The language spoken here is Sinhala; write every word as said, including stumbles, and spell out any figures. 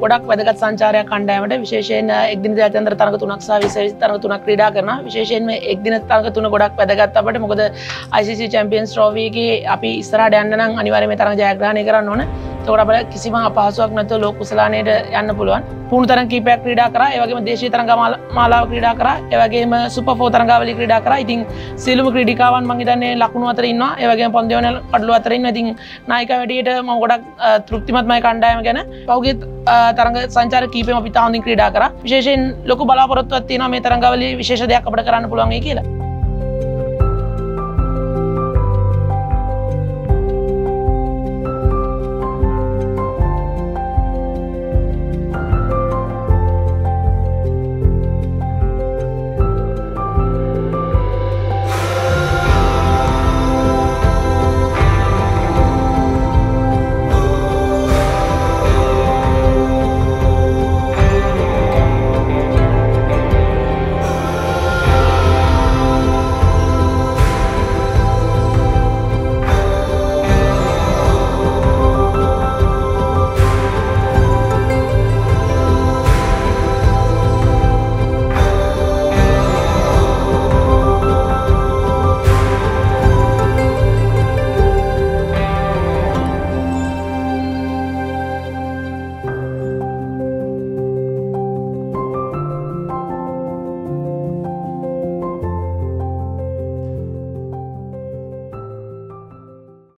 ගොඩක් වැදගත් සංචාරයක් කණ්ඩායමට විශේෂයෙන් එක්දින ජාත්‍යන්තර තරඟ තුනක් සහ විශේෂ තරඟ තුනක් ක්‍රීඩා කරනවා. විශේෂයෙන්ම එක්දින තරඟ තුන ගොඩක් වැදගත් අපිට. මොකද I C C Champions Trophy එකේ අපි ඉස්සරහට යන්න නම් අනිවාර්යයෙන් මේ තරඟ ජයග්‍රහණය කරන්න ඕන. ඒකට අපිට කිසිම අපහසුාවක් නැතුව ලෝක කුසලානයට යන්න පුළුවන්. පුහුණු තරඟ කීපයක් ක්‍රීඩා කරා. ඒ වගේම දේශීය තරඟ මාලාව ක්‍රීඩා කරා. ඒ වගේම සුපර් ෆෝර් තරඟාවලිය ක්‍රීඩා කරා. ඉතින් සියලුම ක්‍රීඩිකාවන් මම හිතන්නේ ලකුණු අතර ඉන්නවා. ඒ වගේම පන්දු වෙන කඩලු අතර ඉන්නවා. ඉතින් නායිකා වැඩියට මම ගොඩක් තෘප්තිමත්මයි කණ්ඩායම ගැන. පහුගිය තරඟ සංචාර කීපෙම අපි තාම ක්‍රීඩා කරා. විශේෂයෙන් ලොකු බලාපොරොත්තුවක් තියෙනවා මේ තරඟාවලියේ විශේෂ දෙයක් අපිට කරන්න පුළුවන් වෙයි කියලා.